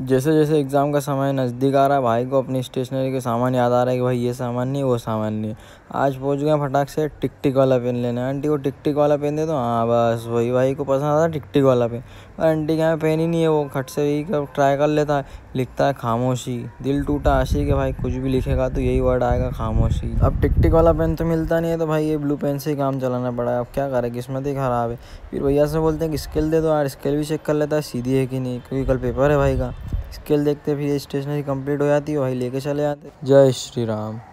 जैसे जैसे एग्ज़ाम का समय नज़दीक आ रहा है, भाई को अपनी स्टेशनरी के सामान याद आ रहा है कि भाई ये सामान नहीं, वो सामान नहीं। आज पहुंच गए फटाक से टिक टिक वाला पेन लेने। आंटी को टिक टिक वाला पेन दे दो। हाँ बस वही भाई को पसंद आता टिक टिक वाला पेन। और आंटी के यहाँ पेन ही नहीं है, वो खट से ही ट्राई कर लेता है, लिखता है खामोशी। दिल टूटा आशिक है भाई, कुछ भी लिखेगा तो यही वर्ड आएगा, खामोशी। अब टिक टिक वाला पेन तो मिलता नहीं है, तो भाई ये ब्लू पेन से ही काम चलाना पड़ा है। अब क्या करें, किस्मत ही ख़राब है। फिर भैया से बोलते हैं कि स्केल दे दो यार, स्केल भी चेक कर लेता है सीधी है कि नहीं, क्योंकि कल पेपर है भाई का। स्केल देखते फिर स्टेशनरी कंप्लीट हो जाती है, वही लेके चले आते। जय श्री राम।